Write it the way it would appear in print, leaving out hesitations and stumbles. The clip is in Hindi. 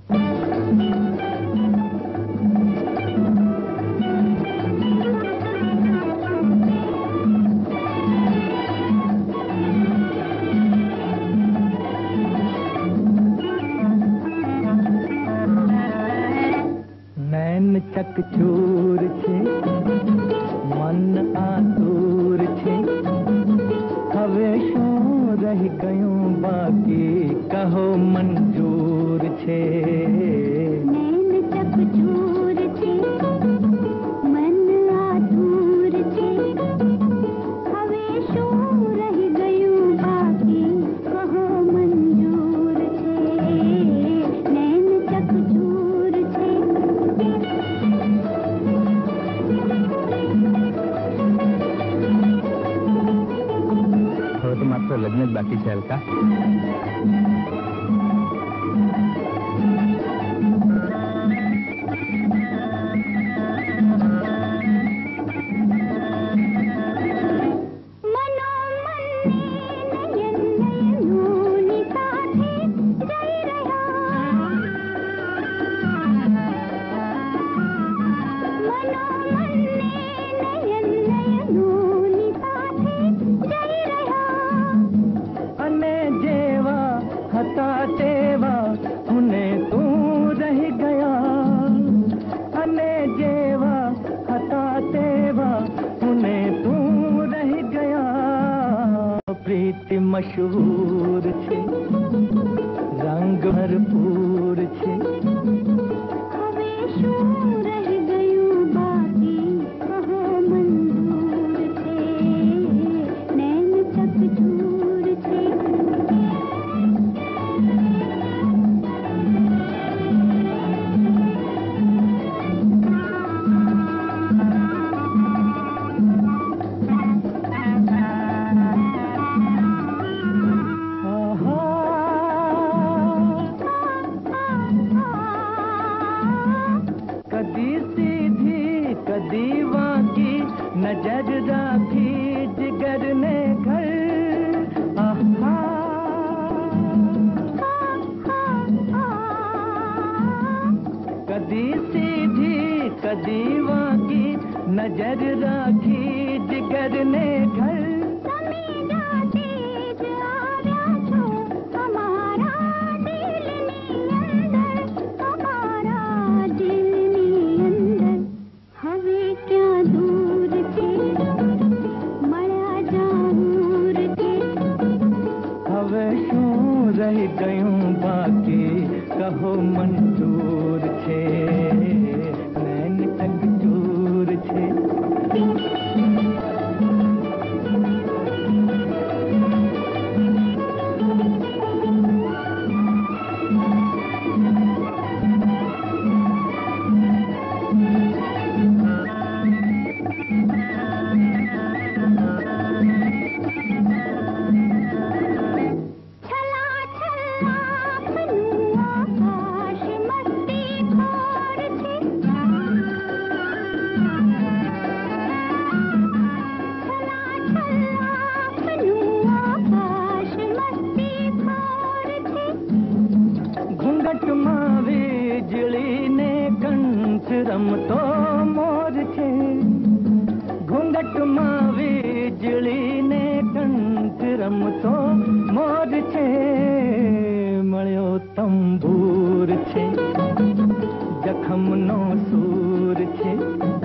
चकचूर छे मन आतुर छे हवे शू रह गयूं बाकी कहो मंजूर छे। नैन चकचूर छे मन आतुर छे हवे शू रह गयूं बाकी कहो मंजूर छे। नैन चकचूर छे तो मात्र लग्न ज बाकी छे अलका। हता तेवा हुने तू रह गया अने जेवा हता तेवा हुने तू रह गया। प्रीति मशहूर छे रंग भरपूर छे हवे शू रह गयूं बाकी कहो मंजूर छे। नैन चकचूर छे कदी सीधी कदी वाकी नजर राखी जिगर ने घर। आहा कदी सीधी कदी वाकी नजर राखी जिगर ने घर। रह गयूं बाकी कहो मंजूर छे। नैन चकचूर छे रमतो मोर छे घूंघट मां वीजड़ी ने कंठ रमतो मोर छे। मळ्यो तंबूर छे जखम नो सूर छे